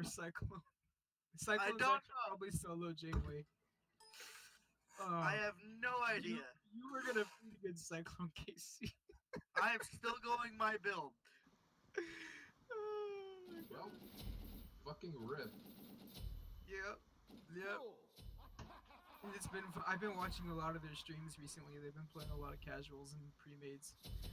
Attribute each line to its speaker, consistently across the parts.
Speaker 1: Cyclone? Cyclone's
Speaker 2: don't
Speaker 1: actually probably solo Janeway.
Speaker 2: I have no idea.
Speaker 1: You were gonna feed against Cyclone Casey.
Speaker 2: I am still going my build.
Speaker 3: Well, fucking rip.
Speaker 1: Yep. I've been watching a lot of their streams recently. They've been playing a lot of casuals and pre-mades.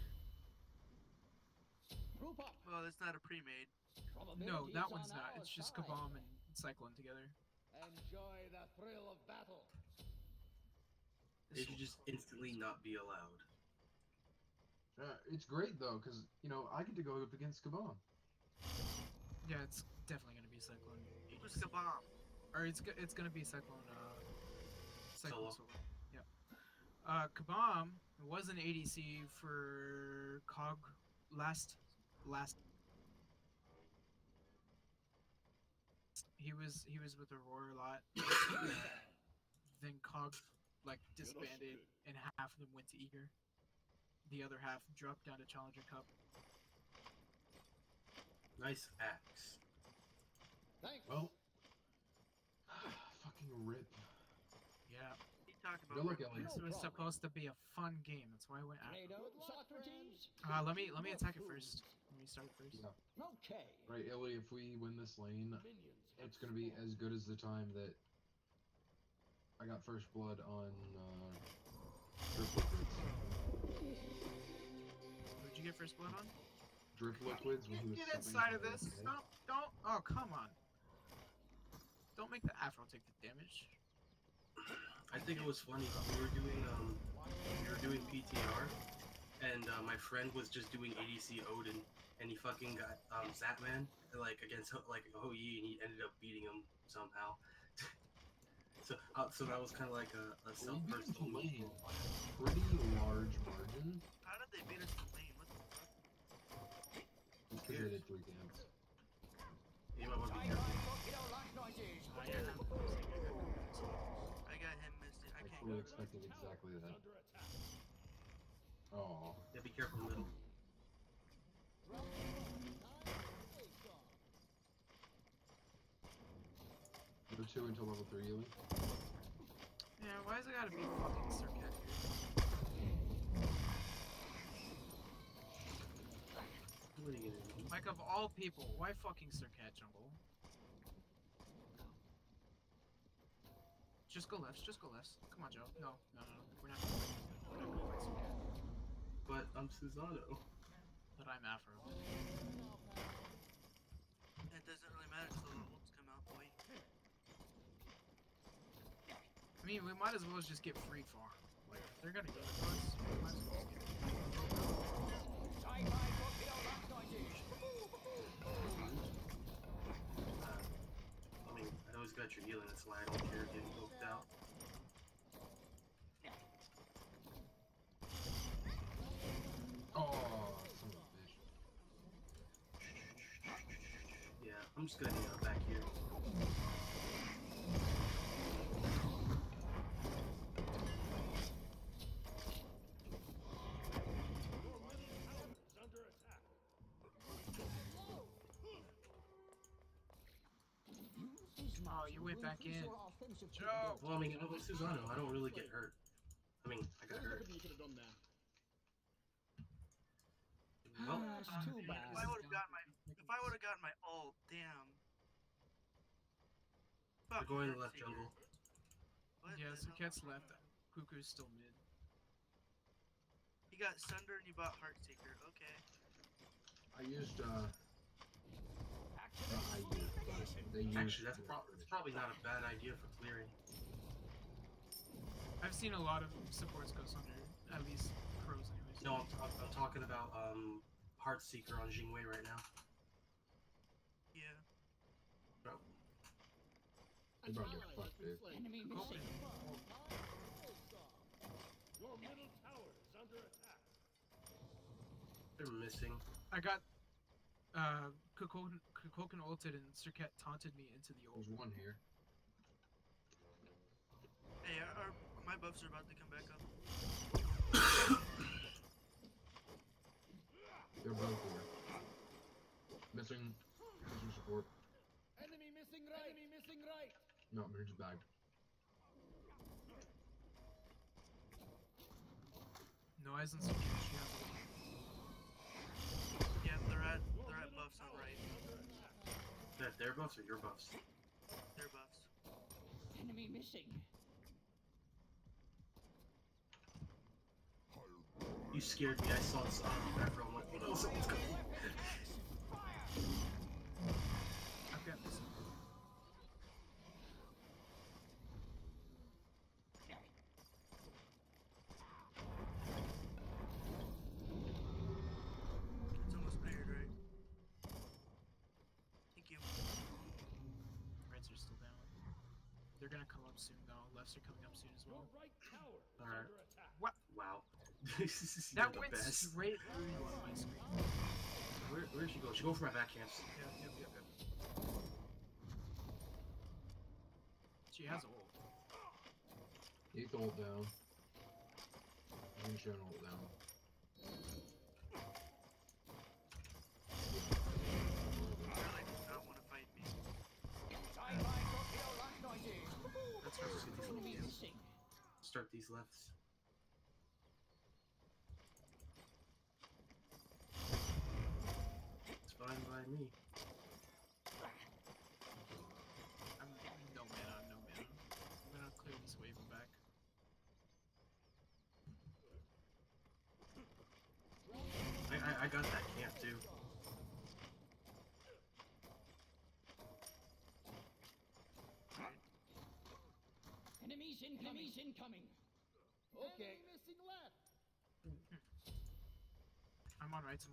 Speaker 2: Well, it's not a pre-made.
Speaker 1: No, that one's not. It's just Kabam and Cyclone together.
Speaker 4: Enjoy the thrill of battle.
Speaker 5: They should just instantly not be allowed.
Speaker 3: It's great though, because you know I get to go up against Kabam.
Speaker 1: Yeah, it's definitely gonna be Cyclone.
Speaker 2: Who's Kabam?
Speaker 1: Or it's gonna be Cyclone. Cyclone
Speaker 5: Solo.
Speaker 1: Yeah. Kabam was an ADC for Cog last. He was with Aurora a lot. Then Cog like disbanded, and half of them went to Eager. The other half dropped down to Challenger Cup.
Speaker 5: Nice axe.
Speaker 4: Thanks.
Speaker 3: Well, fucking rip.
Speaker 1: Yeah.
Speaker 2: He talked about.
Speaker 3: Good luck, Ellie.
Speaker 1: This was supposed to be a fun game. That's why I went after.
Speaker 4: NATO, Socrates.
Speaker 1: Let me attack it first. Let me start it first.
Speaker 3: Yeah.
Speaker 4: Okay.
Speaker 3: Right, Illy, if we win this lane,
Speaker 4: Minions
Speaker 3: it's gonna be as good as the time that I got first blood on Drip Liquids.
Speaker 1: Who'd you get first blood on?
Speaker 3: Drip Liquids when he was
Speaker 1: Get
Speaker 3: subbing
Speaker 1: inside of
Speaker 3: for
Speaker 1: this!
Speaker 3: LA.
Speaker 1: Don't! Oh, come on! Don't make the Afro take the damage.
Speaker 5: I think it was funny. We were doing PTR, and my friend was just doing ADC Odin, and he fucking got Zatman like against like Hou Yi, and he ended up beating him somehow. So that was kind of like a self-personal
Speaker 3: lane
Speaker 5: move.
Speaker 3: by a pretty large margin.
Speaker 2: How did they beat us in lane? What the fuck?
Speaker 3: It's because they did 3 camps.
Speaker 5: You might want to be careful.
Speaker 2: I got him missed it. I
Speaker 3: I
Speaker 2: can't
Speaker 3: fully
Speaker 2: go.
Speaker 3: expected exactly that. Oh,
Speaker 5: Yeah, be careful middle.
Speaker 3: level 2 until level 3, Illy.
Speaker 1: Yeah, why has it gotta be fucking Circuit
Speaker 5: What are you gonna do?
Speaker 1: here? Like, of all people, why fucking Circuit jungle? Just go left, just go left. Come on, Joe. No. We're not gonna fight Circuit.
Speaker 5: But I'm Susano.
Speaker 1: But I'm Afro.
Speaker 2: It doesn't really matter until the ults come out. Wait.
Speaker 1: I mean, we might as well just get free farm. Like, if they're gonna give it to us, we might as well just get it.
Speaker 5: I mean, I always got your healing, that's why I don't care getting poked out.
Speaker 3: Oh, son of a bitch.
Speaker 5: Yeah, I'm just gonna hang out back here.
Speaker 4: Under attack.
Speaker 1: Oh, you went back in. Joe!
Speaker 5: Well, I mean, with Susano, I don't really get hurt. I mean, I got hurt.
Speaker 4: You could have done that.
Speaker 5: Well,
Speaker 4: That's too
Speaker 2: If
Speaker 4: bad.
Speaker 2: I would have gotten my ult, damn.
Speaker 5: we're
Speaker 2: Fuck,
Speaker 5: going
Speaker 2: Heartseeker.
Speaker 5: left jungle.
Speaker 2: What
Speaker 1: Yeah,
Speaker 2: the
Speaker 1: Circuit's
Speaker 2: hell?
Speaker 1: left. Cuckoo's still mid.
Speaker 2: You got Sunder and you bought Heartseeker. Okay.
Speaker 3: I used, they used
Speaker 5: Actually, that's probably not a bad idea for clearing.
Speaker 1: I've seen a lot of supports go under, at least pros anyways.
Speaker 5: No, I'm talking about Heartseeker on Jingwei right now.
Speaker 2: Yeah.
Speaker 5: Bro,
Speaker 3: They about to get fucked, dude.
Speaker 4: Enemy
Speaker 1: Go
Speaker 4: missing.
Speaker 6: Your middle tower is under attack.
Speaker 5: they're missing.
Speaker 1: I got Kukoken ulted and Circuit taunted me into the ult.
Speaker 3: There's one here.
Speaker 2: Hey, my buffs are about to come back up.
Speaker 3: They're both here. Missing support.
Speaker 4: Enemy Enemy missing right.
Speaker 3: No, Mirage bagged.
Speaker 1: Noise and secure. She has ult.
Speaker 2: Yeah, they're at buffs on right.
Speaker 5: That their buffs or your buffs?
Speaker 2: Their buffs.
Speaker 4: Enemy missing.
Speaker 5: You scared me. I saw background. I'm like, oh no, someone's coming.
Speaker 1: I've got this.
Speaker 2: It's almost cleared, right? Thank you.
Speaker 1: Reds are still down. They're gonna come up soon though. Lefts are coming up soon as
Speaker 6: Your
Speaker 1: well.
Speaker 6: right tower is
Speaker 5: Alright.
Speaker 6: under attack.
Speaker 5: Wow. This is
Speaker 1: That
Speaker 5: the
Speaker 1: went
Speaker 5: best.
Speaker 1: straight through you on my screen.
Speaker 5: Where did she go? She go for my back camps.
Speaker 1: Yep. She has ult.
Speaker 3: Eighth ult down. I'm showing ult down.
Speaker 2: Really does not want to fight me.
Speaker 5: Let's start to get these
Speaker 4: Enemy
Speaker 5: lefts.
Speaker 4: missing.
Speaker 5: Start these lefts. It's fine by me.
Speaker 1: I'm no mana. I'm gonna clear this wave and back.
Speaker 5: I got that camp too.
Speaker 4: Enemies incoming. Okay. Enemy missing left.
Speaker 1: I'm on rights.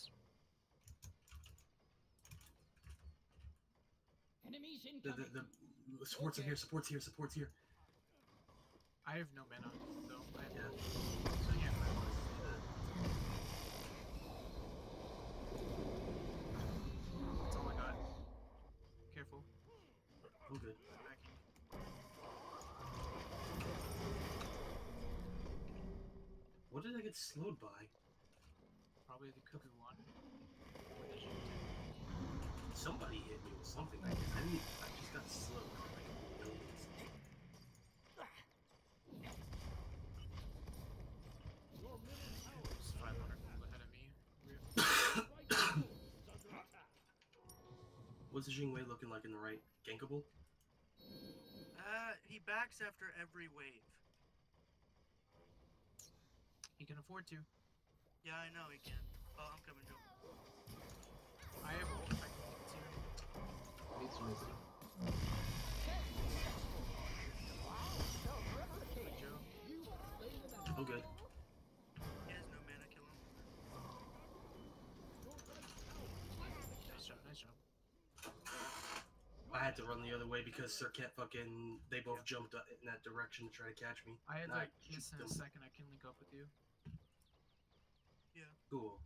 Speaker 4: Enemies
Speaker 5: The
Speaker 4: incoming.
Speaker 5: supports are here. Supports here.
Speaker 1: I have no mana though.
Speaker 5: Yeah.
Speaker 1: So yeah. That's all I got. Careful.
Speaker 5: I'm good.
Speaker 1: Backing.
Speaker 5: What did I get slowed by?
Speaker 1: Probably the cuckoo one.
Speaker 5: Somebody hit me with something like this. I just got slowed. Like, buildings.
Speaker 6: Your middle tower
Speaker 1: It's 500 gold ahead of me.
Speaker 6: right tower is under attack.
Speaker 5: What's the Jingwei looking like in the right? Gankable?
Speaker 2: He backs after every wave.
Speaker 1: He can afford to.
Speaker 2: Yeah, I know he can. Oh, I'm coming to him.
Speaker 1: I have ult. I can get to.
Speaker 3: Eight's missing.
Speaker 1: Good Joe.
Speaker 5: I'm good.
Speaker 2: He has no mana, kill him.
Speaker 1: Nice job.
Speaker 5: I had to run the other way because Circuit fucking they both jumped in that direction to try to catch me.
Speaker 1: I had
Speaker 5: And
Speaker 1: like
Speaker 5: shoot
Speaker 1: this in a
Speaker 5: them.
Speaker 1: second. I can link up with you.
Speaker 5: Cool.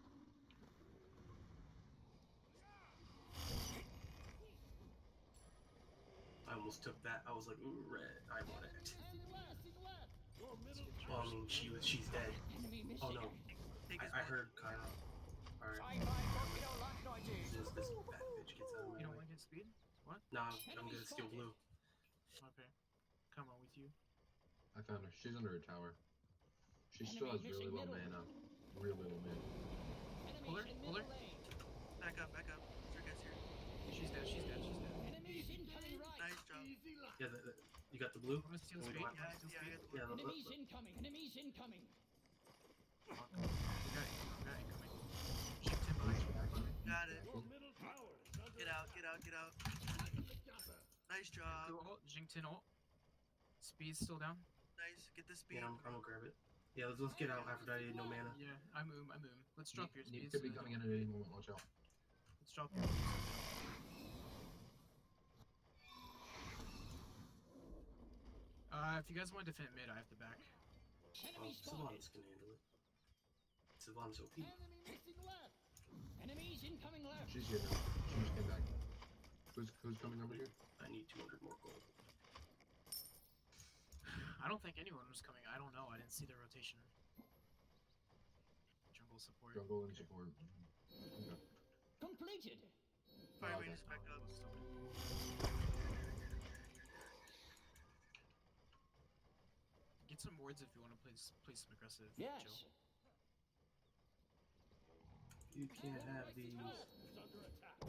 Speaker 5: I almost took that. I was like, ooh, red. I want it.
Speaker 6: Your middle
Speaker 5: Well, I mean, she's dead.
Speaker 4: Enemy missing.
Speaker 5: Oh no,
Speaker 2: Take his
Speaker 5: I
Speaker 2: blood.
Speaker 5: heard Kyle. Alright. This fat bitch gets out of
Speaker 1: You
Speaker 5: my
Speaker 1: don't
Speaker 5: way.
Speaker 1: want to get speed?
Speaker 5: Nah, I'm gonna steal blue.
Speaker 1: Okay. Come on with you.
Speaker 3: I found her. She's under a tower. She still has really low mana. Really low mana.
Speaker 1: Pull her.
Speaker 2: Back up. Circuit's here.
Speaker 1: She's dead.
Speaker 4: Enemies incoming right.
Speaker 2: Nice job.
Speaker 5: Yeah, you got the blue?
Speaker 1: I'm gonna steal
Speaker 5: We
Speaker 1: speed.
Speaker 5: don't have-
Speaker 2: Yeah, I got the
Speaker 5: Yeah,
Speaker 2: blue.
Speaker 4: Enemies incoming.
Speaker 1: Fuck. We got incoming. Shift him behind you.
Speaker 2: Got it.
Speaker 6: Your middle tower is under
Speaker 2: Get out. Nice job.
Speaker 1: Go ult. Jington ult. Speed's still down.
Speaker 2: Nice. Get the speed.
Speaker 5: Yeah, I'm gonna grab it. Yeah, let's get out. Aphrodite, no mana.
Speaker 1: Yeah, I'm Let's drop your
Speaker 3: Neat
Speaker 1: speed.
Speaker 3: could be coming in at any moment. Watch out.
Speaker 1: Let's drop your if you guys want to defend mid, I have the back.
Speaker 4: Enemy spotted.
Speaker 5: Sylvanus can handle it. Sylvanus OP.
Speaker 4: Enemy missing left. Enemies incoming left.
Speaker 3: She's here now. She just came back. Who's coming over here?
Speaker 5: I need 200 more gold.
Speaker 1: I don't think anyone was coming. I don't know. I didn't see the rotation. Jungle support.
Speaker 3: Jungle and support. Okay.
Speaker 4: Completed.
Speaker 2: Fire
Speaker 3: Oh,
Speaker 2: range
Speaker 3: that's
Speaker 2: is back
Speaker 3: not
Speaker 2: up.
Speaker 3: what I was
Speaker 1: Get some wards if you want to play some aggressive.
Speaker 4: Yes.
Speaker 1: Chill.
Speaker 5: You can't have these.
Speaker 6: Is under attack.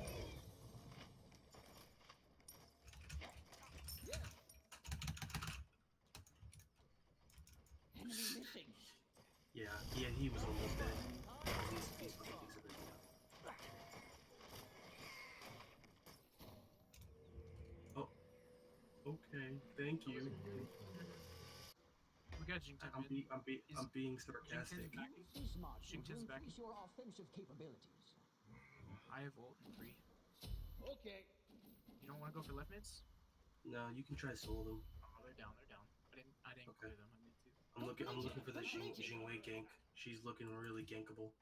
Speaker 4: Enemy missing.
Speaker 5: Yeah, he was almost dead. He's fucking decent now. Oh. Okay, thank you.
Speaker 1: We got Jing
Speaker 5: I'm being sarcastic.
Speaker 1: Jingten's back.
Speaker 4: This march will
Speaker 1: Jingten's back.
Speaker 4: increase your offensive capabilities.
Speaker 1: I have ult in 3.
Speaker 6: Okay.
Speaker 1: You don't want to go for left mids?
Speaker 5: No, you can try soul them.
Speaker 1: Oh, they're down. I didn't
Speaker 5: Okay.
Speaker 1: clear them. I meant to.
Speaker 5: I'm looking for the Jingwei gank. She's looking really gankable.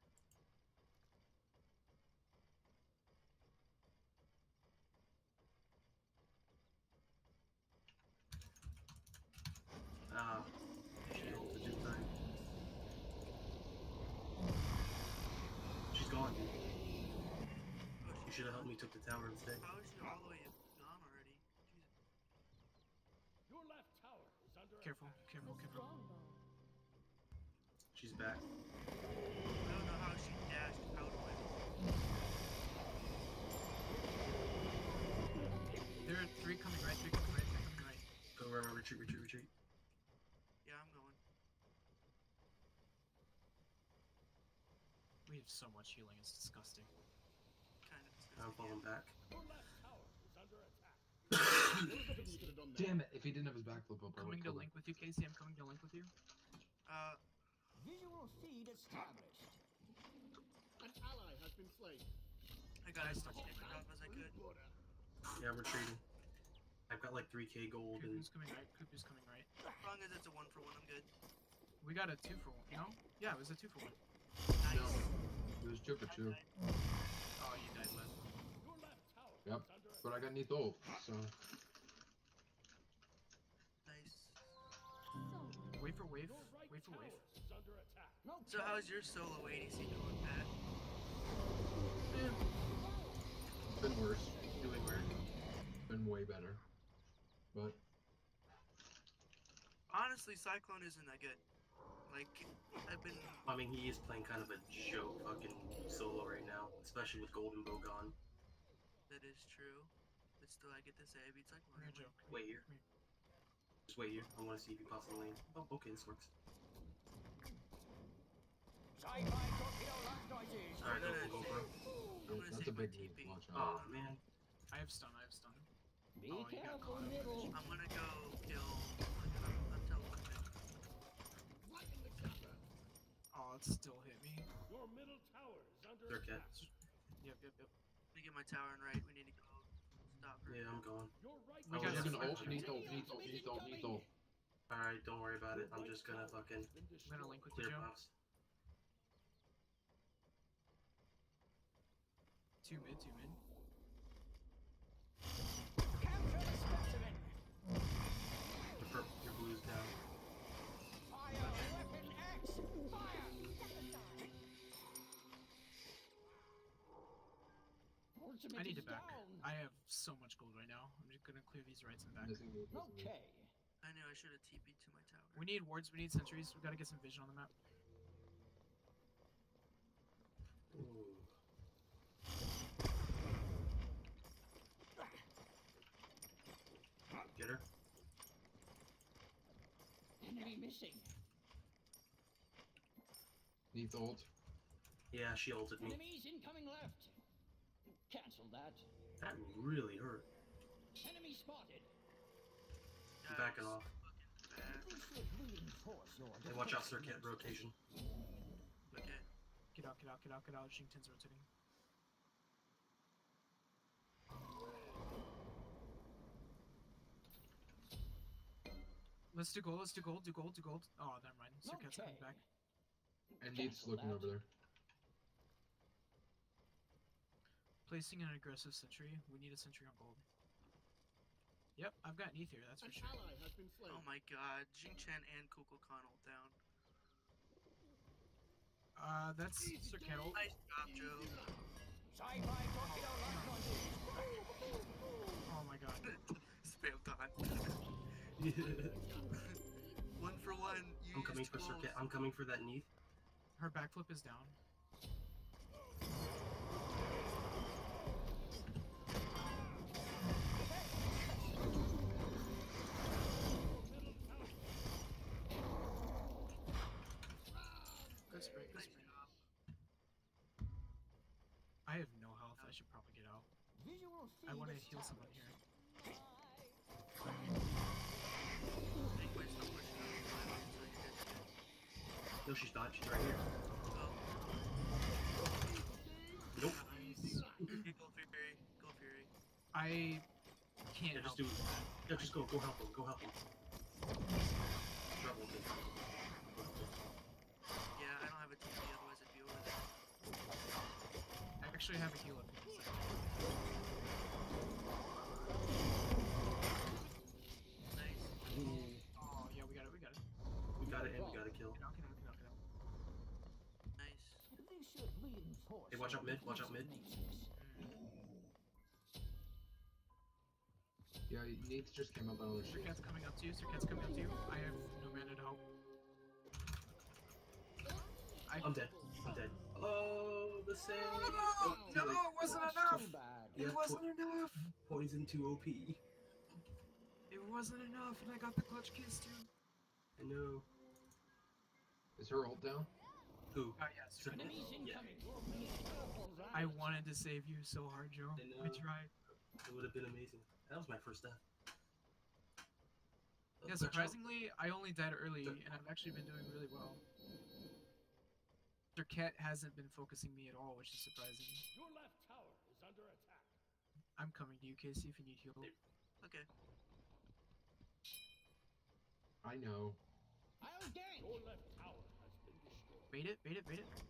Speaker 5: Ah, she ulted in time. She's gone. You should have helped me took the tower instead.
Speaker 2: How is she all the way gone already? Jesus.
Speaker 6: Your left tower is under
Speaker 1: Careful.
Speaker 5: She's back.
Speaker 2: I don't know how she dashed out of it.
Speaker 1: There are 3 coming right.
Speaker 5: Go retreat.
Speaker 2: Yeah, I'm going.
Speaker 1: We have so much healing. It's disgusting.
Speaker 2: Kind of.
Speaker 5: I'm falling back.
Speaker 6: Your left tower is under attack.
Speaker 3: You could have done that. Damn it! If he didn't have his backflip up, I
Speaker 1: Coming
Speaker 3: would
Speaker 1: to link with you, Casey. I'm coming to link with you.
Speaker 4: Visual feed established.
Speaker 6: An ally has been slain.
Speaker 2: I got as
Speaker 1: Nice
Speaker 2: much
Speaker 1: double.
Speaker 2: damage off as I could.
Speaker 5: Yeah, I'm retreating. I've got like 3k gold and
Speaker 1: Kupu's coming right.
Speaker 2: As long as it's a 1-for-1, I'm good.
Speaker 1: We got a 2 for 1. No? Yeah, it was a 2 for 1.
Speaker 2: Nice.
Speaker 3: No, it was 2 for 2.
Speaker 1: Oh, you died left.
Speaker 6: Your left tower
Speaker 3: Yep.
Speaker 6: is under
Speaker 3: But I got Neath ult, so
Speaker 2: Nice.
Speaker 1: Wait for wave.
Speaker 6: Your right
Speaker 1: Wait for
Speaker 6: tower
Speaker 1: wave.
Speaker 6: is under attack.
Speaker 2: So how's your solo ADC doing, Pat?
Speaker 3: it's been worse.
Speaker 5: doing weird.
Speaker 3: It's been way better. But
Speaker 2: Honestly, Cyclone isn't that good. Like, I've been...
Speaker 5: I mean, he is playing kind of a joke fucking solo right now, especially with Golden Bow gone.
Speaker 2: That is true. But still, I get to say I beat Cyclone.
Speaker 1: Come here, Joe.
Speaker 5: Wait here.
Speaker 1: Come here.
Speaker 5: Just wait here. I want to see if he pops in the lane. Oh, okay, this works.
Speaker 4: Sci-fi torpedo launch noises.
Speaker 5: Alright,
Speaker 2: I'm
Speaker 5: go for it.
Speaker 2: I'm gonna
Speaker 3: that's a
Speaker 2: save my
Speaker 3: big move.
Speaker 2: TP.
Speaker 3: Watch
Speaker 5: Aw,
Speaker 3: out.
Speaker 5: man.
Speaker 1: I have stun.
Speaker 4: Be
Speaker 1: Oh, you got
Speaker 4: careful,
Speaker 1: caught up.
Speaker 4: middle.
Speaker 2: I'm gonna go kill... I'm teleporting.
Speaker 6: Right in the counter.
Speaker 1: Oh, it still hit me.
Speaker 6: Your middle tower is under
Speaker 5: They're
Speaker 6: attack.
Speaker 1: Yep.
Speaker 2: Let me get my tower in right. We need to go stop her.
Speaker 5: Yeah, I'm going.
Speaker 6: Your right
Speaker 1: We
Speaker 5: Oh,
Speaker 1: got
Speaker 5: yeah.
Speaker 3: He's
Speaker 1: this.
Speaker 3: gonna ult, Neath ult.
Speaker 5: Alright, don't worry about it. I'm just gonna fucking
Speaker 1: I'm gonna link with you,
Speaker 5: clear
Speaker 1: Joe.
Speaker 5: buffs.
Speaker 1: 2 mid.
Speaker 4: Capture the specimen.
Speaker 5: Your blue's down.
Speaker 4: Fire weapon X. Fire. Ultimate
Speaker 1: I need to
Speaker 4: is
Speaker 1: back.
Speaker 4: down.
Speaker 1: I have so much gold right now. I'm just gonna clear these rights and back.
Speaker 3: Missing move.
Speaker 4: Okay.
Speaker 2: I knew I should have TP'd to my tower.
Speaker 1: We need wards. We need sentries. We gotta get some vision on the map.
Speaker 5: Ooh. Get her.
Speaker 4: Enemy missing.
Speaker 3: Neath ult.
Speaker 5: Yeah, she ulted me.
Speaker 4: Enemies incoming left. Cancel that.
Speaker 5: That really hurt.
Speaker 4: Enemy spotted.
Speaker 5: I'm backing off.
Speaker 4: This should reinforce your
Speaker 5: Hey, watch out,
Speaker 4: defensiveness.
Speaker 5: circuit rotation.
Speaker 2: Okay.
Speaker 1: Get out. Jingten's rotating. Let's do gold. Oh, never mind. Circuit's coming
Speaker 4: Okay.
Speaker 1: back.
Speaker 3: And Neath's
Speaker 4: Cancel
Speaker 3: looking
Speaker 4: that.
Speaker 3: over there.
Speaker 1: Placing an aggressive sentry. We need a sentry on gold. Yep, I've got Neath here, that's for
Speaker 6: An
Speaker 1: sure.
Speaker 6: ally has been slain.
Speaker 2: Oh my god. Jing Chen and Kukulkan ult down.
Speaker 1: That's Circuit ult.
Speaker 2: Nice job, Joe.
Speaker 4: Sci-fi torpedo launch noises.
Speaker 1: Oh my god.
Speaker 2: Spam time. one. You
Speaker 5: I'm coming
Speaker 2: used
Speaker 5: for
Speaker 2: 12.
Speaker 5: Circuit. I'm coming for that Neath.
Speaker 1: Her backflip is down. Good spray, good
Speaker 2: Nice
Speaker 1: spray.
Speaker 2: job.
Speaker 1: I have no health. I should probably get out.
Speaker 4: Visual
Speaker 1: I want to
Speaker 4: feed
Speaker 1: heal someone here.
Speaker 2: Anyway, stop pushing up. So you're good.
Speaker 5: No, she's not. She's right here.
Speaker 2: Oh,
Speaker 5: Nope.
Speaker 1: Nice.
Speaker 2: okay, go Fury. Go Fury.
Speaker 1: I can't
Speaker 5: Yeah, just
Speaker 1: help.
Speaker 5: do. Yeah, just go. Go help him. Go help him. Trouble him.
Speaker 2: Yeah, I don't have a TP, otherwise I'd be over there.
Speaker 1: I actually have a heal up.
Speaker 2: Nice.
Speaker 1: Oh yeah, we got it. We got it.
Speaker 5: We got it, and we got a kill.
Speaker 1: Get out, get out, get out, get out.
Speaker 2: Nice.
Speaker 4: This should reinforce.
Speaker 5: Hey, watch out mid. Watch out mid.
Speaker 3: Yeah, Nate's just came up on the street.
Speaker 1: Circuit's coming up to you. Circuit's coming up to you. I have no mana to help.
Speaker 5: I'm dead. I'm dead. Oh, the save.
Speaker 1: Oh, no, it wasn't enough.
Speaker 4: Too bad.
Speaker 1: It wasn't enough.
Speaker 5: Poison to OP.
Speaker 1: It wasn't enough, and I got the clutch kiss too.
Speaker 5: I know.
Speaker 3: Is her ult down?
Speaker 5: Who?
Speaker 1: Oh yeah, Circuit.
Speaker 4: Enemies
Speaker 5: Yeah.
Speaker 4: incoming.
Speaker 1: I wanted to save you so hard, Joe.
Speaker 5: I know.
Speaker 1: I tried.
Speaker 5: It would have been amazing. That was my first death.
Speaker 1: Yeah, surprisingly, I only died early, and I've actually been doing really well. Circuit hasn't been focusing me at all, which is surprising.
Speaker 6: Your left tower is under attack.
Speaker 1: I'm coming to you, Casey, if you need heal.
Speaker 2: Okay.
Speaker 3: I know.
Speaker 4: I'll gank.
Speaker 6: Your left tower has been destroyed.
Speaker 1: Bait it, bait it, bait it.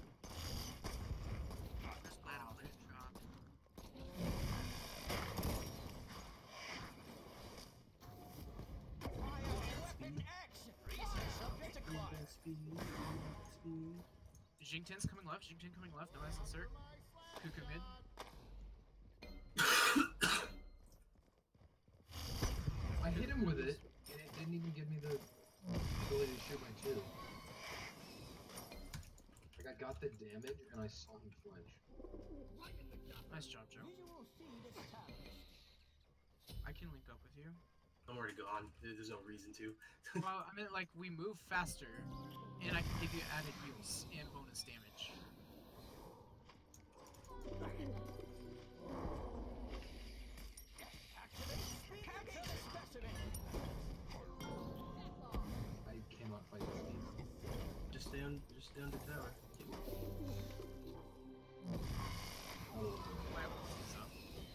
Speaker 2: I'm just glad I'm playing strong.
Speaker 4: Weapon X. Research subject acquired.
Speaker 1: Jingten's coming left, Jingten coming left, no S insert. Kuka mid.
Speaker 3: I hit him with it, and it didn't even give me the ability to shoot my two. Like, I got the damage, and I saw him flinch.
Speaker 1: Nice job, Joe.
Speaker 4: Visual feed established.
Speaker 1: I can link up with you.
Speaker 5: I'm already gone. There's no reason to.
Speaker 1: Well, I mean, like, we move faster, and I can give you added heals and bonus damage.
Speaker 4: Capture the specimen.
Speaker 3: I cannot fight this game.
Speaker 5: Just stay on the tower.
Speaker 3: Oh,
Speaker 1: My ult is up.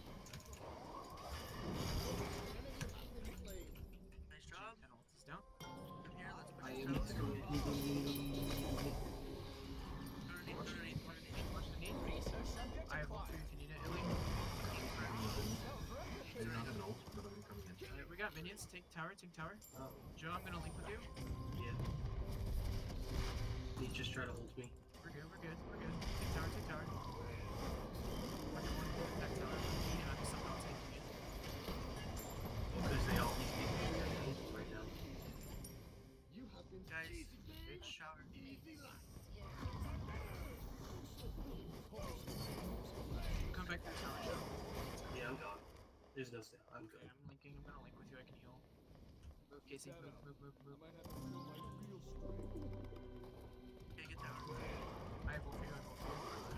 Speaker 2: Nice job.
Speaker 1: And ult is down.
Speaker 2: From here, let's push
Speaker 3: I
Speaker 2: this
Speaker 3: am
Speaker 2: out.
Speaker 1: Watch the
Speaker 2: Underneath.
Speaker 1: need, watch the need.
Speaker 4: Research subject
Speaker 1: I have ult for you
Speaker 4: acquired.
Speaker 1: if you need it, Illy.
Speaker 3: I do not have an ult, but I'm coming in.
Speaker 1: We got minions. Take tower, take tower.
Speaker 5: Oh,
Speaker 1: Joe, I'm gonna link with you.
Speaker 5: yeah. He just tried to hold me.
Speaker 1: We're good, we're good, we're good. Take tower, take tower. I can one pull that tower, and I'm somehow taking it.
Speaker 5: Because they all these people are right now.
Speaker 6: You have been
Speaker 2: Guys,
Speaker 1: Bitch.
Speaker 2: shower.
Speaker 1: Come back to the tower, Joe.
Speaker 5: Yeah, I'm gone. There's no stay. I'm good.
Speaker 1: Okay, I'm linking. I'm gonna link with you. I can heal. Move, Casey. Move, move, move, move.
Speaker 6: I might have to show my real strength.
Speaker 2: Okay, get tower.
Speaker 1: I have ult for you. I have ult for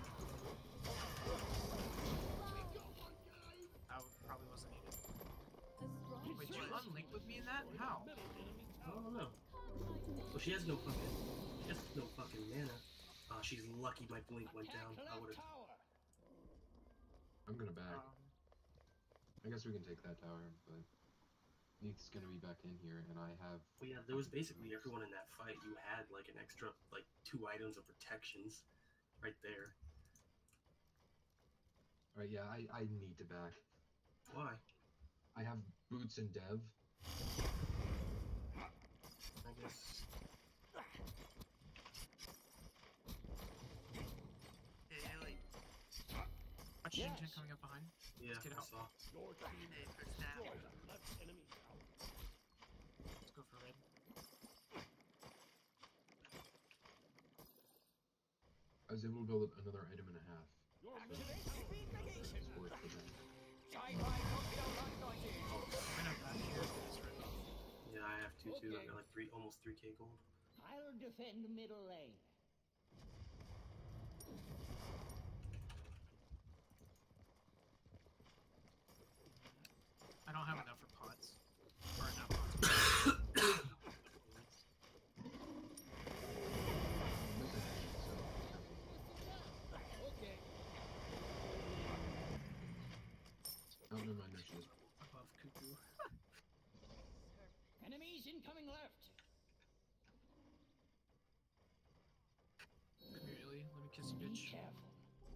Speaker 1: you. That probably wasn't needed. Wait, you unlinked with me in that? How?
Speaker 5: I don't know. Well, she has no fucking mana. She's lucky my blink went down.
Speaker 4: Attack
Speaker 5: I would
Speaker 4: left
Speaker 5: have.
Speaker 4: tower.
Speaker 3: I'm gonna back.
Speaker 1: Um,
Speaker 3: I guess we can take that tower, but Neith's gonna be back in here, and I have.
Speaker 5: Well, yeah, there was basically everyone in that fight. You had like an extra, like 2 items of protections, right there.
Speaker 3: Alright, yeah, I need to back.
Speaker 5: Why?
Speaker 3: I have boots and dev.
Speaker 5: I guess.
Speaker 2: Hey, Haley.
Speaker 1: watch
Speaker 4: Yes.
Speaker 1: Jingten coming up behind.
Speaker 5: Yeah,
Speaker 1: get
Speaker 5: I
Speaker 1: out.
Speaker 5: saw.
Speaker 6: Your team
Speaker 2: Hey,
Speaker 6: has
Speaker 2: for stab.
Speaker 6: destroyed the left enemy tower.
Speaker 1: Let's go for red.
Speaker 3: was able to build another item and a half.
Speaker 4: Activate speed negation.
Speaker 3: It's worth it.
Speaker 4: Sci-fi torpedo lock noises.
Speaker 1: I'm gonna back here for this right now.
Speaker 5: Yeah, I have two too. I got like almost 3K gold.
Speaker 7: I'll defend the middle lane.
Speaker 1: I don't have enough for pots. Or not pots.
Speaker 4: Okay.
Speaker 3: Oh, never mind, there she is.
Speaker 1: Above cuckoo.
Speaker 7: Enemies incoming left.
Speaker 1: Come here, Illy. Let me kiss you,
Speaker 7: Be
Speaker 1: bitch.
Speaker 7: careful.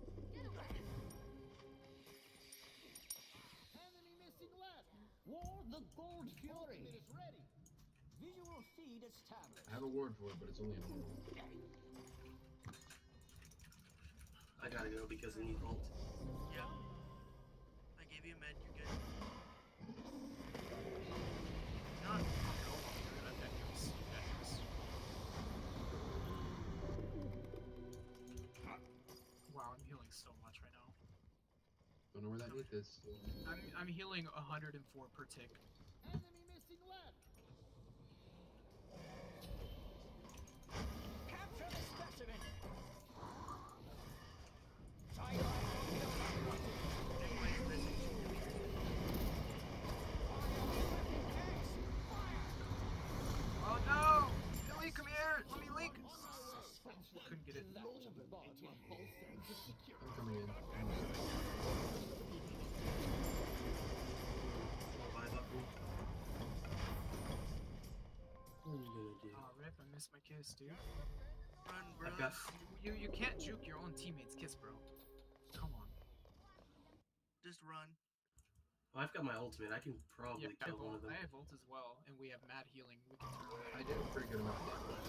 Speaker 4: Enemy missing left.
Speaker 7: War the Gold Fury.
Speaker 4: Ultimate is ready.
Speaker 7: Visual feed established.
Speaker 3: I have a ward for it, but it's only a normal.
Speaker 5: I gotta go because I need ult.
Speaker 2: Yeah. I gave you a med, you're good.
Speaker 1: Not fucking all of you. I've got yours. You got yours. Wow, I'm healing so much right now.
Speaker 3: Don't know where that meat is.
Speaker 1: I'm healing 104 per tick.
Speaker 4: Enemy missing left.
Speaker 7: Capture the specimen. Sci-fi torpedo lock noises.
Speaker 2: Anyways, missing.
Speaker 1: Oh no! Illy, come here! Let me link! Couldn't get it.
Speaker 3: I'm coming in.
Speaker 5: Buy that one. What are you gonna do?
Speaker 1: Oh, rip, I missed my kiss, dude.
Speaker 2: Run, bro.
Speaker 5: I've got.
Speaker 1: You can't juke your own teammate's kiss, bro. Come on.
Speaker 2: Just run.
Speaker 5: Oh, I've got my ultimate. I can probably
Speaker 1: Yeah,
Speaker 5: kill one of them.
Speaker 1: I have ult as well, and we have mad healing. We can turn around.
Speaker 3: I did a pretty good amount of damage.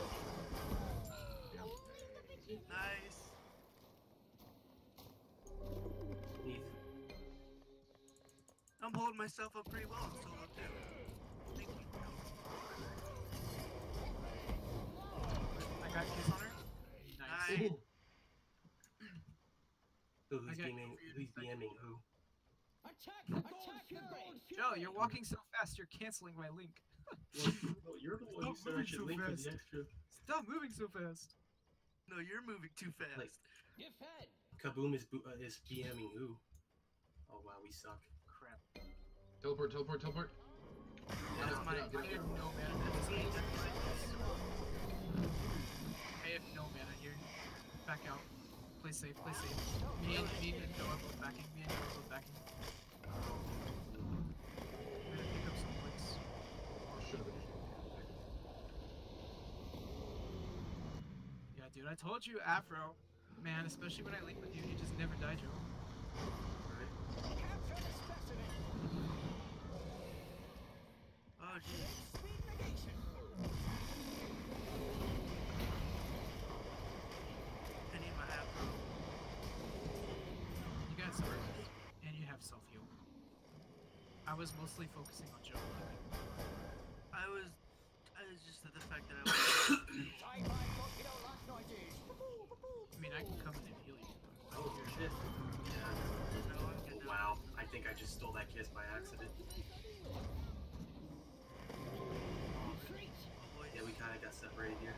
Speaker 3: Yeah.
Speaker 2: Nice.
Speaker 5: Neath.
Speaker 2: I'm holding myself up pretty well in solo too. Thank you.
Speaker 1: I got a kiss on her. Nice.
Speaker 2: Nice.
Speaker 5: Who's
Speaker 1: I got
Speaker 5: DMing?
Speaker 1: you for
Speaker 5: Who's
Speaker 1: your
Speaker 5: DMing who?
Speaker 7: Attack the Gold Fury.
Speaker 1: Joe, you're walking so fast, you're canceling my link.
Speaker 5: Well, you're the one who
Speaker 1: Stop
Speaker 5: said I
Speaker 1: moving
Speaker 5: should
Speaker 1: so
Speaker 5: link for
Speaker 1: fast.
Speaker 5: the extra.
Speaker 1: Stop moving so fast.
Speaker 2: No, you're moving too fast.
Speaker 5: Like,
Speaker 7: Defend.
Speaker 5: Kaboom is DMing who? Oh wow, we suck.
Speaker 1: Crap.
Speaker 3: Teleport, teleport, teleport.
Speaker 1: That is
Speaker 3: out,
Speaker 1: my.
Speaker 3: get out, get
Speaker 1: I
Speaker 3: out.
Speaker 1: have no mana. That is my I have no mana here. Back out. Play safe, play safe. Me and Noah both backing. Me and Noah both backing. I'm gonna pick up some points.
Speaker 3: Oh, should've been.
Speaker 1: Yeah, dude, I told you, Afro. Man, especially when I link with you, you just never die, Joe.
Speaker 5: Alright.
Speaker 7: Capture the specimen.
Speaker 2: Oh, geez.
Speaker 7: Speed negation.
Speaker 2: I need my afro.
Speaker 1: You got smart, and you have self-heal. I was mostly focusing on Joe.
Speaker 2: I was just at the fact that I was.
Speaker 7: Sci-fi torpedo lock noises.
Speaker 1: I mean, I can come in and heal you.
Speaker 5: Oh shit. Yeah.
Speaker 2: No, I'm good now.
Speaker 5: Wow, I think I just stole that kiss by accident.
Speaker 7: Retreat.
Speaker 2: Oh, boy.
Speaker 5: Yeah, we kind of got separated here.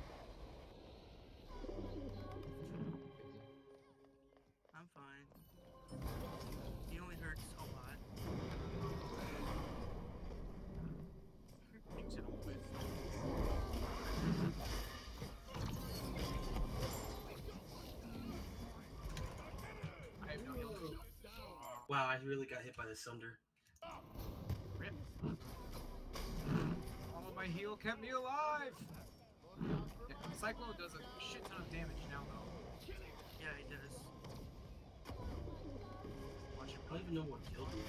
Speaker 2: I'm fine. He only hurts a lot.
Speaker 1: Things in a whiff. I have no heal.
Speaker 5: Wow, I really got hit by the Sunder.
Speaker 1: Rip. Oh, my heal kept me alive! Yeah, Cyclone does a shit ton of damage now, though.
Speaker 2: Yeah, he does.
Speaker 1: Watch him.
Speaker 5: I don't even know what killed me.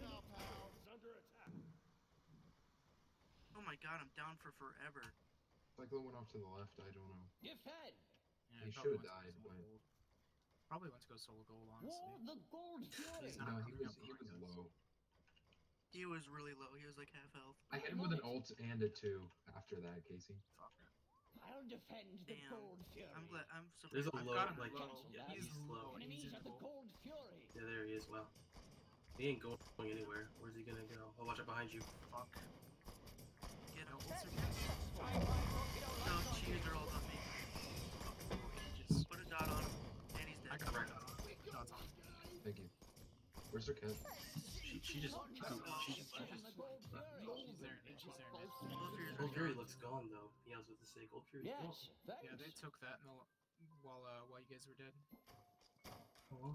Speaker 2: Oh my god, I'm down for forever.
Speaker 3: Cyclone went off to the left, I don't know.
Speaker 7: Defend.
Speaker 1: Yeah,
Speaker 3: He
Speaker 1: probably
Speaker 3: should've
Speaker 1: wants to go
Speaker 3: died,
Speaker 1: solo
Speaker 3: but-
Speaker 1: gold. Probably wants to go solo gold,
Speaker 7: War
Speaker 1: honestly.
Speaker 7: the Gold Fury.
Speaker 1: He's not
Speaker 3: No,
Speaker 1: coming up
Speaker 3: he was
Speaker 1: behind us.
Speaker 3: low.
Speaker 2: He was really low. He was like half health.
Speaker 3: I hit him with an ult and a 2 after that, Casey.
Speaker 1: Fuck.
Speaker 7: I I'll defend the
Speaker 2: Damn.
Speaker 7: Gold Fury.
Speaker 2: I'm glad. I'm
Speaker 5: There's
Speaker 2: surprised.
Speaker 5: a
Speaker 1: I've
Speaker 5: low,
Speaker 1: got him
Speaker 5: like,
Speaker 1: low.
Speaker 5: yeah,
Speaker 1: He's
Speaker 5: he's slow.
Speaker 1: low. He's
Speaker 7: Enemies of the
Speaker 1: invisible.
Speaker 7: Gold Fury.
Speaker 5: Yeah, there he is. Wow. He ain't going anywhere. Where's he gonna go? Oh, watch out behind you.
Speaker 1: Fuck.
Speaker 2: Get him.
Speaker 1: No ulcer cats.
Speaker 2: No, she used her ult on me.
Speaker 1: Just,
Speaker 2: Put a dot on him, and he's
Speaker 1: I
Speaker 2: dead.
Speaker 1: got
Speaker 5: Correct.
Speaker 1: dots on.
Speaker 3: Thank you. Where's her cat?
Speaker 5: She just
Speaker 7: She's
Speaker 1: She's there. She's there.
Speaker 2: Gold Fury's
Speaker 5: Gold
Speaker 2: right
Speaker 5: Fury
Speaker 2: there.
Speaker 5: looks gone though. Yeah, I was about to say Gold Fury's gone.
Speaker 7: Yes, thanks.
Speaker 1: Yeah, they took that while you guys were dead.
Speaker 5: Oh.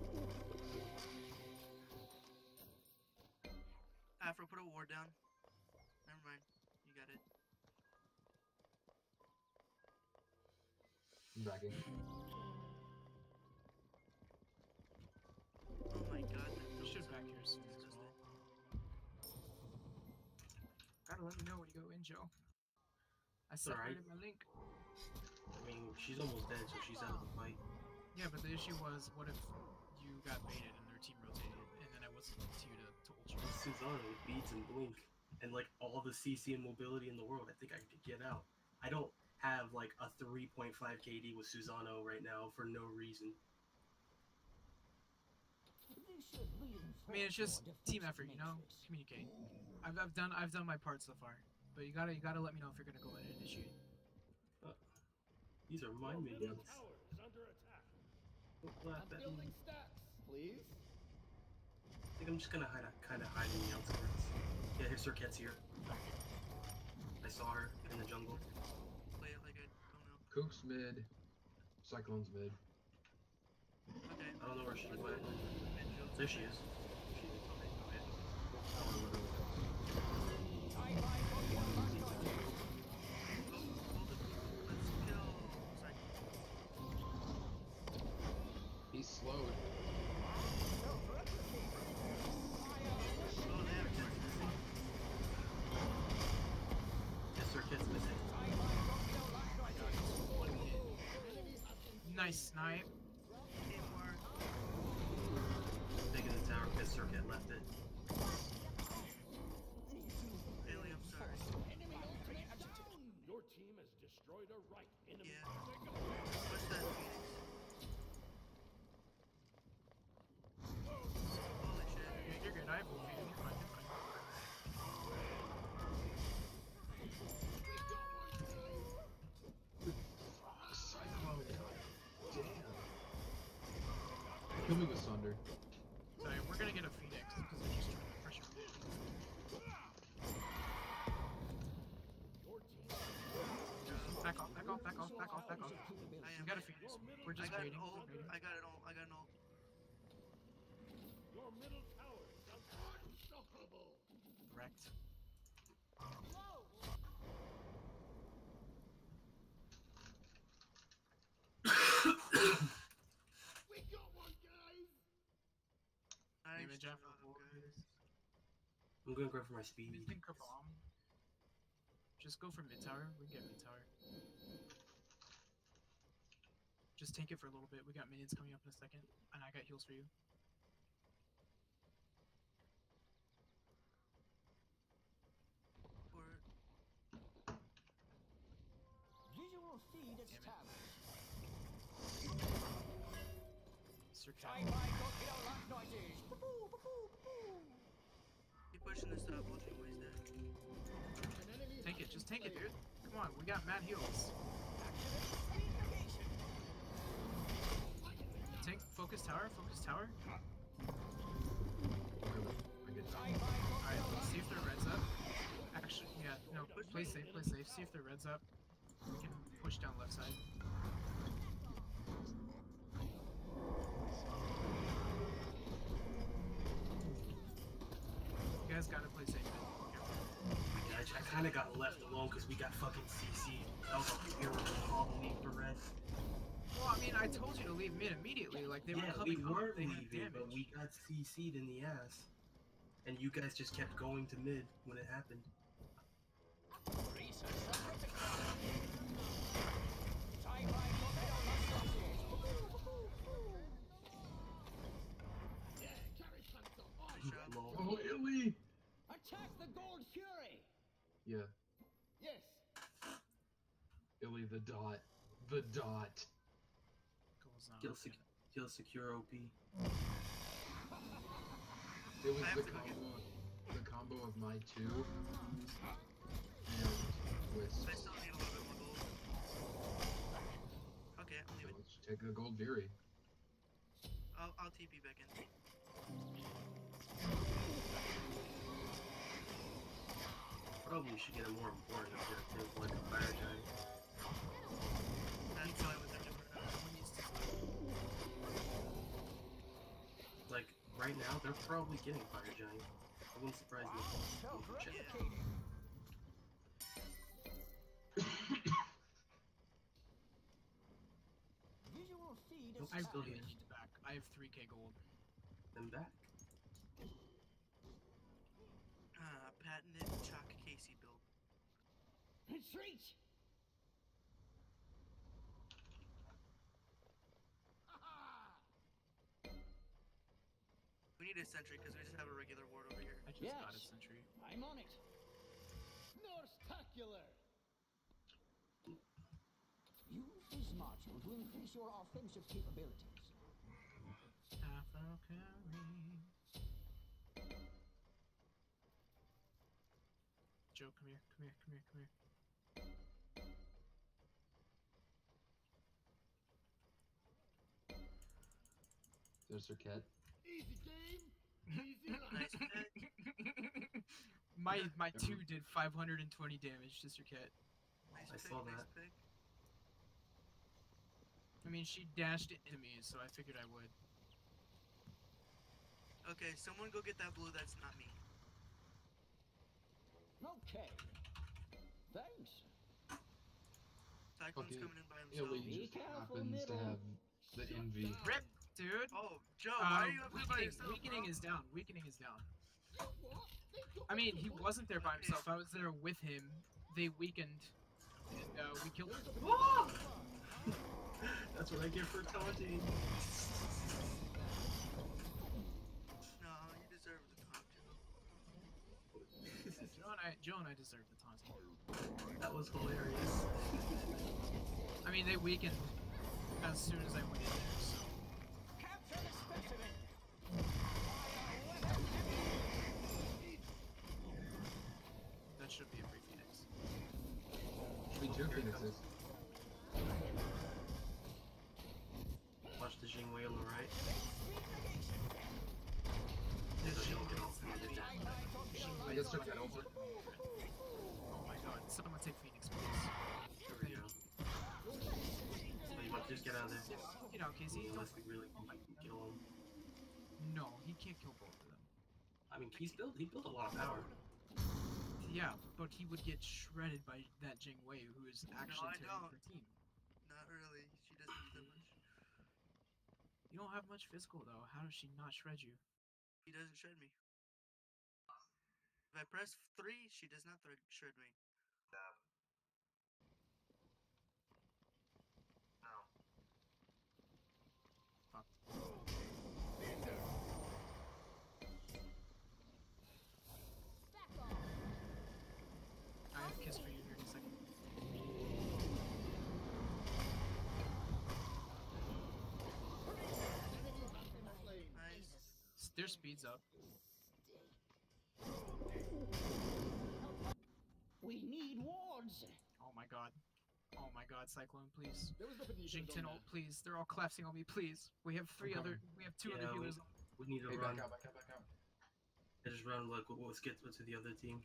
Speaker 2: Afro, put a ward down. Never mind. You got it.
Speaker 3: I'm backing.
Speaker 2: Oh my god, that
Speaker 1: You
Speaker 2: build
Speaker 1: should
Speaker 2: is
Speaker 1: back here soon as
Speaker 2: disgusting.
Speaker 1: well. Gotta let me know when you go in, Joe. I
Speaker 5: It's alright.
Speaker 1: separated my link.
Speaker 5: I mean, she's almost dead, so she's out of the fight.
Speaker 1: Yeah, but the issue was, what if you got baited and their team rotated, and then I wasn't up to you to ultra?
Speaker 5: Suzano with beats and blink, and like all the CC and mobility in the world, I think I could get out. I don't have like a 3.5 KD with Suzano right now for no reason.
Speaker 1: I mean, it's just team effort, you know. Communicate. I've done my part so far, but you gotta let me know if you're gonna go in and initiate.
Speaker 5: These are my
Speaker 6: Your middle
Speaker 5: minions.
Speaker 6: tower is under attack.
Speaker 5: Don't laugh at me.
Speaker 7: Building stacks, please.
Speaker 5: I think I'm just gonna kind of hide in the outskirts. Yeah, here's Circuit's here. I saw her in the jungle.
Speaker 2: Play it like I don't know.
Speaker 3: Kook's mid. Cyclone's mid.
Speaker 2: Okay.
Speaker 5: I don't know where she
Speaker 2: Let's
Speaker 5: went.
Speaker 2: go. Mid-field.
Speaker 5: There she is. She is.
Speaker 3: He's slowed.
Speaker 5: Yes, Circuit's missing.
Speaker 1: Nice snipe.
Speaker 5: Taking the tower because Circuit left it.
Speaker 2: Bailey, I'm sorry.
Speaker 6: Your team has destroyed a right enemy.
Speaker 2: Yeah. Push that Phoenix. Holy shit.
Speaker 1: You're good. I have full feed. You're fine. You're fine.
Speaker 3: Cyclone. Damn. Kill me with Sunder.
Speaker 1: Sorry, we're gonna get a Phoenix because they're just trying to pressure me.
Speaker 6: Your team
Speaker 1: Back off, back off, back off, back off, back off.
Speaker 2: I
Speaker 1: We
Speaker 2: am.
Speaker 1: got a Phoenix. We're
Speaker 2: I
Speaker 1: just
Speaker 2: got an
Speaker 1: baiting.
Speaker 2: ult.
Speaker 1: We're baiting.
Speaker 2: I got an ult. I got an ult.
Speaker 6: Your middle tower is unstoppable.
Speaker 1: Correct.
Speaker 6: We got one, guys.
Speaker 2: Nice
Speaker 1: Damage
Speaker 2: job,
Speaker 1: after
Speaker 2: guys.
Speaker 5: I'm gonna go for my
Speaker 1: We
Speaker 5: speed.
Speaker 1: think of bomb. Just go for mid tower. We can get mid tower. Just tank it for a little bit. We got minions coming up in a second, and I got heals for you.
Speaker 2: Or
Speaker 7: Visual feed established.
Speaker 1: Circuit.
Speaker 2: keep pushing this stuff. Watching ways there.
Speaker 1: Tank it. Just tank it, dude. Come on. We got mad heals. Tank. Focus tower. Focus tower.
Speaker 3: I get down.
Speaker 1: Alright, let's see if their red's up. Actually, yeah, no, play safe, play safe. See if their red's up. We can push down left side. You guys gotta play safe.
Speaker 5: I kind of got left alone because we got fucking CC'd. That was a terrible call to leave for red.
Speaker 1: Well, I mean, I told you to leave mid immediately. Like, they were
Speaker 5: Yeah,
Speaker 1: coming
Speaker 5: we
Speaker 1: up,
Speaker 5: were
Speaker 1: they had
Speaker 5: leaving, but
Speaker 1: damage.
Speaker 5: we got CC'd in the ass. And you guys just kept going to mid when it happened. Lol.
Speaker 3: Oh, Illy!
Speaker 7: Attack the Gold Fury.
Speaker 3: Yeah.
Speaker 7: Yes.
Speaker 3: Illy, the dot. The dot.
Speaker 1: Goes on.
Speaker 5: He'll secure OP.
Speaker 3: It was
Speaker 2: I have
Speaker 3: the
Speaker 2: to go get-
Speaker 3: combo of my 2 and Wisp.
Speaker 2: I still need a little bit more gold. Okay, I'll leave it.
Speaker 3: Let's take a gold Veery.
Speaker 2: I'll TP back in.
Speaker 5: Probably should get a more important objective, like a fire giant.
Speaker 2: That's why I was doing
Speaker 5: Like, right now, they're probably getting fire giant. It wouldn't surprise me. Check.
Speaker 7: Visual feed
Speaker 5: Nope,
Speaker 1: I
Speaker 5: still
Speaker 1: really
Speaker 5: here.
Speaker 1: need back. I have 3k gold.
Speaker 5: Them back.
Speaker 2: patented Chalk Casey build.
Speaker 7: Retreat!
Speaker 2: We need a sentry because we just have a regular ward over here.
Speaker 1: I just got a
Speaker 7: Yes.
Speaker 1: sentry.
Speaker 7: I'm on it. Norstacular! Use this module to increase your offensive capabilities.
Speaker 1: Afro carry. Joe, come here, come here, come here, come here.
Speaker 3: There's her cat.
Speaker 6: Easy game. Easy
Speaker 2: Nice
Speaker 6: life.
Speaker 2: pick.
Speaker 1: My 2 did 520 damage to Circuit.
Speaker 2: Nice
Speaker 5: I
Speaker 2: pick,
Speaker 5: saw
Speaker 2: nice
Speaker 5: that.
Speaker 2: pick.
Speaker 1: I mean, she dashed into me, so I figured I would.
Speaker 2: Okay, someone go get that blue. That's not me.
Speaker 7: Okay. Thanks.
Speaker 2: Cyclone's
Speaker 3: Okay,
Speaker 2: coming in by
Speaker 3: Illy
Speaker 2: himself.
Speaker 7: Be
Speaker 3: just
Speaker 7: careful,
Speaker 3: happens to
Speaker 7: middle.
Speaker 3: have the envy.
Speaker 1: Rip, dude!
Speaker 2: Oh, Joe, why are you up there by yourself,
Speaker 1: weakening
Speaker 2: bro?
Speaker 1: is down. Weakening is down. I mean, he wasn't there by himself. I was there with him. They weakened, and we killed him.
Speaker 5: Oh! That's what I get for taunting.
Speaker 2: No, you deserve the taunt, Joe.
Speaker 1: Joe and I deserve the taunt.
Speaker 5: That was hilarious.
Speaker 1: I mean, they weakened as soon as I went in there, so.
Speaker 7: Capture the specimen!
Speaker 1: That should be a free Phoenix.
Speaker 3: Should be 2 Phoenixes.
Speaker 5: Watch the Jingwei on the right.
Speaker 1: This
Speaker 5: So
Speaker 1: shit
Speaker 5: she'll get off the other side.
Speaker 3: I guess took that over.
Speaker 1: Oh my god, someone take Phoenix, please.
Speaker 5: There we go. So you want to just get out of there.
Speaker 1: Get out, Casey.
Speaker 5: Unless we really kill him.
Speaker 1: No, he can't kill both of them.
Speaker 5: I mean, he built a lot of power.
Speaker 1: Yeah, but he would get shredded by that Jing Wei, who is actually
Speaker 2: I
Speaker 1: tearing
Speaker 2: don't.
Speaker 1: her team.
Speaker 2: Not really. She doesn't use that much.
Speaker 1: You don't have much physical, though. How does she not shred you?
Speaker 2: She doesn't shred me. If I press 3, she does not shred me.
Speaker 1: Fuck. I have kiss for you here in a second.
Speaker 2: Nice.
Speaker 1: Their speed's up.
Speaker 7: We need wards!
Speaker 1: Oh my god. Oh my god, Cyclone, please.
Speaker 6: There was nothing you could have
Speaker 1: Jington,
Speaker 6: done
Speaker 1: ult, please. They're all collapsing on me, please. We have
Speaker 3: Okay.
Speaker 1: we have two other
Speaker 5: Yeah,
Speaker 1: healers.
Speaker 5: We need to
Speaker 3: Hey,
Speaker 5: run.
Speaker 3: back out, back out, back out.
Speaker 5: I just run like let's get to the other team.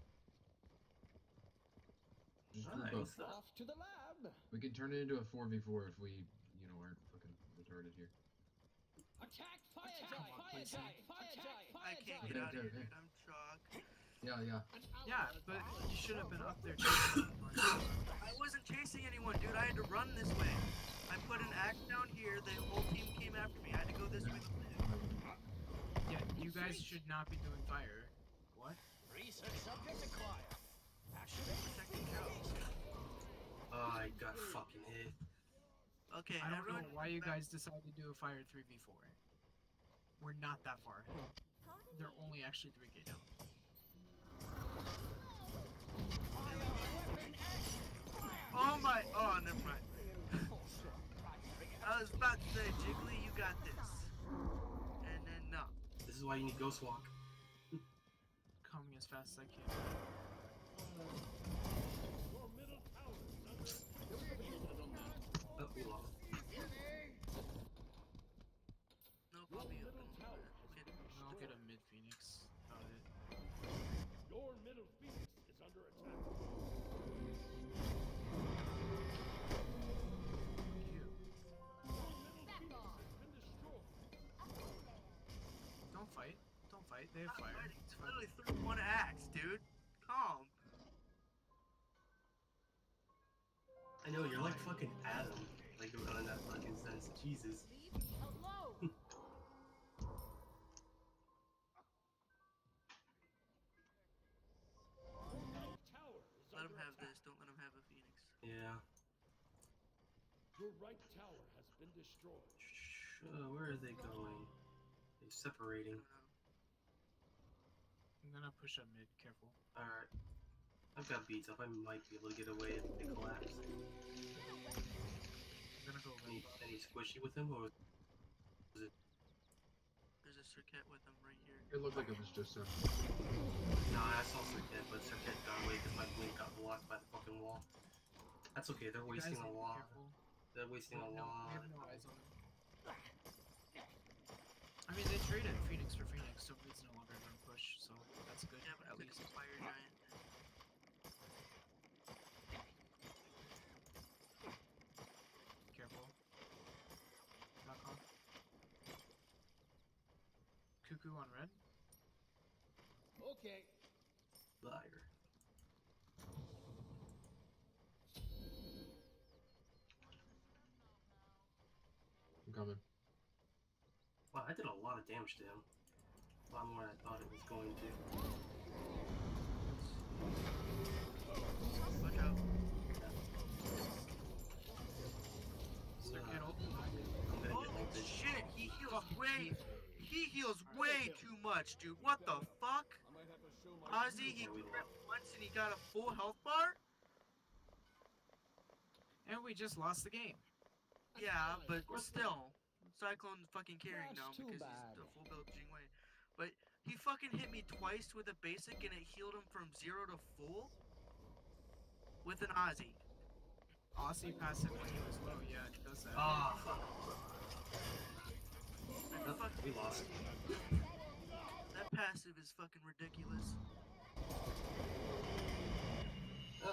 Speaker 3: Just
Speaker 5: Alright,
Speaker 3: group
Speaker 5: what's
Speaker 3: up.
Speaker 5: up?
Speaker 7: Off to the lab!
Speaker 3: We can turn it into a 4v4 if we, aren't fucking retarded here.
Speaker 7: Attack fire
Speaker 1: Come
Speaker 7: giant!
Speaker 1: on,
Speaker 7: Fire
Speaker 1: please.
Speaker 7: giant! Fire giant!
Speaker 2: I can't
Speaker 3: Okay,
Speaker 2: get out of
Speaker 3: okay,
Speaker 2: here,
Speaker 3: okay.
Speaker 2: dude. I'm shocked.
Speaker 3: Yeah.
Speaker 1: Yeah, but you should have been up there chasing someone.
Speaker 2: I wasn't chasing anyone, dude. I had to run this way. I put an axe down here. The whole team came after me. I had to go this way.
Speaker 1: Yeah, you guys should not be doing fire. What?
Speaker 4: Research subject acquired. Action
Speaker 2: Protecting Joe.
Speaker 5: I got fucking hit.
Speaker 2: Okay,
Speaker 1: I don't know
Speaker 2: everyone.
Speaker 1: why you guys decided to do a fire 3v4. We're not that far ahead. They're only actually 3k down.
Speaker 2: Oh my!
Speaker 5: is why you need Ghost Walk.
Speaker 1: Coming as fast as I can.
Speaker 6: Your middle tower is under
Speaker 5: Oh, we lost.
Speaker 2: No, probably
Speaker 6: Your
Speaker 2: up
Speaker 6: middle
Speaker 2: and
Speaker 6: tower has
Speaker 2: get
Speaker 6: been
Speaker 1: I'll get a
Speaker 6: destroyed.
Speaker 1: mid Phoenix. About it.
Speaker 6: Your middle phoenix is under attack.
Speaker 1: You.
Speaker 6: Your middle phoenix has been destroyed.
Speaker 1: Don't fight. Don't fight. They have fire.
Speaker 2: fighting.
Speaker 1: It's
Speaker 2: It's
Speaker 1: fine.
Speaker 2: literally 3-1 axe, dude. Calm.
Speaker 5: I know, you're like fucking Adam. Like, in that fucking sense. Jesus.
Speaker 6: Your tower is
Speaker 2: Let him
Speaker 6: under
Speaker 2: have
Speaker 6: attack.
Speaker 2: this. Don't let him have a phoenix.
Speaker 5: Yeah.
Speaker 6: Your right tower has been destroyed.
Speaker 5: Where are they going? They're separating.
Speaker 2: I don't know.
Speaker 1: I'm gonna push up mid. Careful.
Speaker 5: Alright. I've got beats up. I might be able to get away if they collapse.
Speaker 1: I'm gonna go red buff.
Speaker 5: Any squishy with him, or
Speaker 2: There's a circuit with him right here.
Speaker 3: It looked like it was just him.
Speaker 5: nah, I saw Circuit, but Circuit got away because my blink got blocked by the fucking wall. That's okay, they're
Speaker 1: You guys
Speaker 5: wasting
Speaker 1: need
Speaker 5: a
Speaker 1: to be
Speaker 5: lot.
Speaker 1: careful.
Speaker 5: They're wasting a
Speaker 1: We
Speaker 5: lot.
Speaker 1: have no eyes on them. I mean, they traded Phoenix for Phoenix, so it's no longer gonna push, so that's good,
Speaker 2: Yeah, but
Speaker 1: at
Speaker 2: took
Speaker 1: least.
Speaker 2: a fire giant.
Speaker 1: Careful. Knock on. Cuckoo on red.
Speaker 6: Okay.
Speaker 5: Liar.
Speaker 3: I'm coming.
Speaker 5: Wow, I did a lot of damage to him. A lot more than I thought it was going to.
Speaker 2: Watch out.
Speaker 1: Circuit ult.
Speaker 5: I'm gonna get
Speaker 2: Holy
Speaker 5: ulted.
Speaker 2: shit, he heals way. He heals way too much, dude. What the fuck?
Speaker 6: I might have to show my
Speaker 2: Ozzy, he
Speaker 5: Yeah, we
Speaker 2: ripped once and he got a full health bar?
Speaker 1: And we just lost the game.
Speaker 2: Yeah, but still. Cyclone's fucking carrying
Speaker 7: That's
Speaker 2: now
Speaker 7: too
Speaker 2: because
Speaker 7: bad.
Speaker 2: he's a full build Jingwei. But he fucking hit me twice with a basic and it healed him from 0 to full with an Ozzy.
Speaker 1: Aussie passive when he was low, yeah, it does that.
Speaker 5: Ah, fuck.
Speaker 2: And fuck,
Speaker 5: We lost.
Speaker 2: that passive is fucking ridiculous.
Speaker 5: Oh.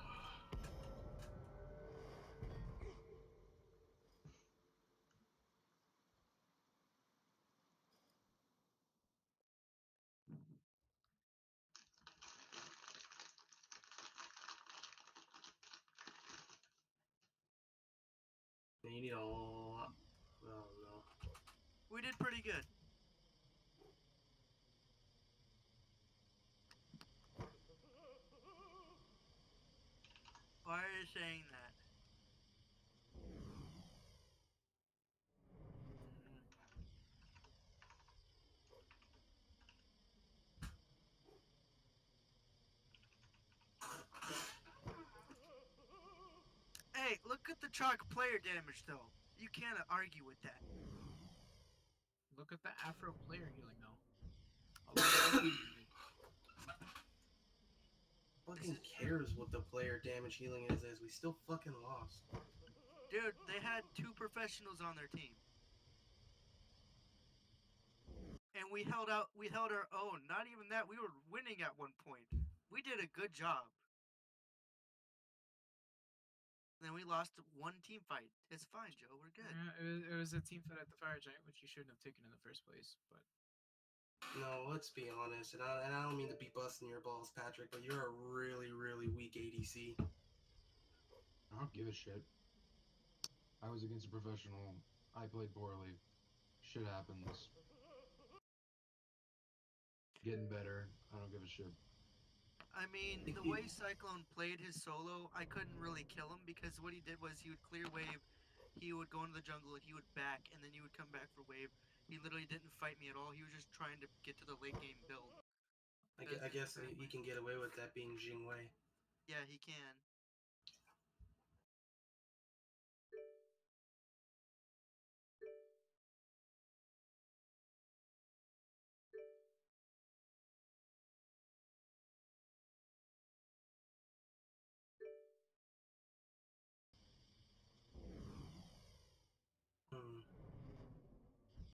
Speaker 5: You need a lot. Oh no.
Speaker 2: We did pretty good. Why are you saying that? Hey, look at the chalk player damage though. You can't argue with that.
Speaker 1: Look at the Afro player healing though. A lot of
Speaker 5: Fucking cares what the player damage healing is as we still fucking lost.
Speaker 2: Dude, they had 2 professionals on their team. And we held our own. Not even that, we were winning at one point. We did a good job. Then we lost 1 team fight. It's fine, Joe. We're good.
Speaker 1: Yeah, it was a team fight at the Fire Giant, which you shouldn't have taken in the first place. But
Speaker 5: No, let's be honest, and I don't mean to be busting your balls, Patrick, but you're a really, really weak ADC.
Speaker 3: I don't give a shit. I was against a professional. I played poorly. Shit happens. Getting better. I don't give a shit.
Speaker 2: I mean, the way Cyclone played his solo, I couldn't really kill him because what he did was he would clear wave, he would go into the jungle, and he would back, and then he would come back for wave. He literally didn't fight me at all. He was just trying to get to the late game build.
Speaker 5: I guess he can get away with that being Jingwei.
Speaker 2: Yeah, he can.